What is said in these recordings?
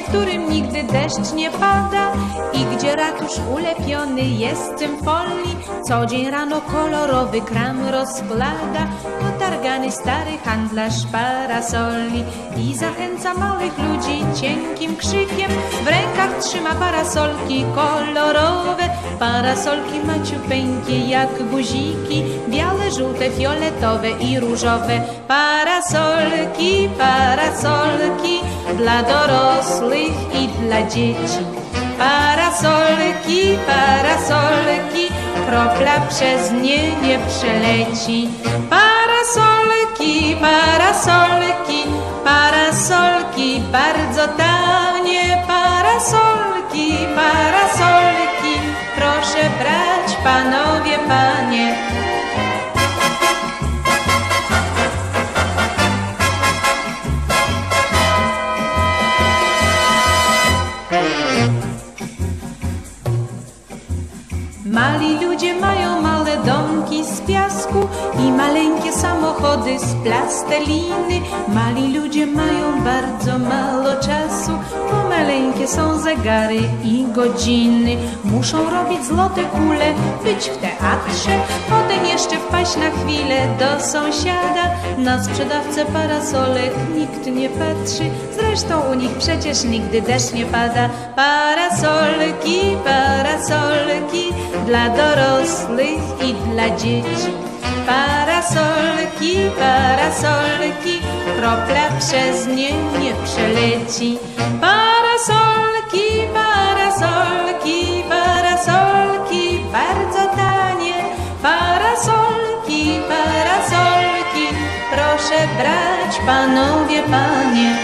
w którym nigdy deszcz nie pada i gdzie ratusz ulepiony jest z cymfolii, co dzień rano kolorowy kram rozkłada, potargany stary handlarz parasoli i zachęca małych ludzi cienkim krzykiem. W rękach trzyma parasolki kolorowe, parasolki maciupeńkie jak guziki, białe, żółte, fioletowe i różowe. Parasolki, parasolki dla dorosłych i dla dzieci. Parasolki, parasolki, kropla przez nie nie przeleci. Parasolki, parasolki, parasolki bardzo tanie. Parasolki, parasolki, proszę brać, panowie, panie. Mali ludzie mają małe domki z piasku i maleńkie samochody z plasteliny. Mali ludzie mają bardzo mało czasu, bo maleńkie są zegary i godziny. Muszą robić złote kule, być w teatrze, potem jeszcze wpaść na chwilę do sąsiada. Na sprzedawcę parasolek nikt nie patrzy, zresztą u nich przecież nigdy deszcz nie pada. Parasolki, parasolki dla dorosłych i dla dzieci. Parasolki, parasolki, kropla przez nie nie przeleci. Parasolki, parasolki, parasolki bardzo tanie. Parasolki, parasolki, proszę brać, panowie, panie.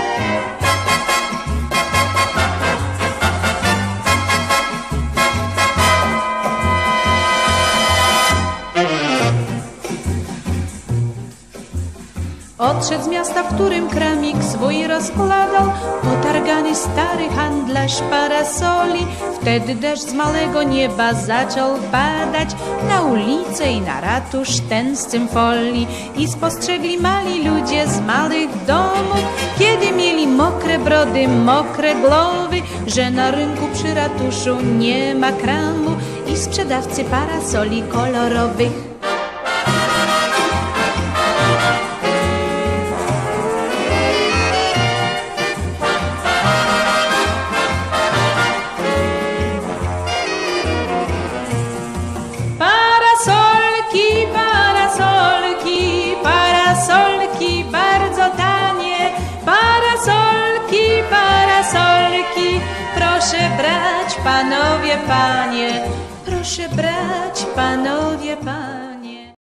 Odszedł z miasta, w którym kramik swój rozkładał, potargany stary handlarz parasoli. Wtedy deszcz z małego nieba zaczął padać na ulicę i na ratusz ten z cymfolii. I spostrzegli mali ludzie z małych domów, kiedy mieli mokre brody, mokre głowy, że na rynku przy ratuszu nie ma kramu i sprzedawcy parasoli kolorowych. Parasolki bardzo tanie, parasolki, parasolki, proszę brać, panowie, panie, proszę brać, panowie, panie.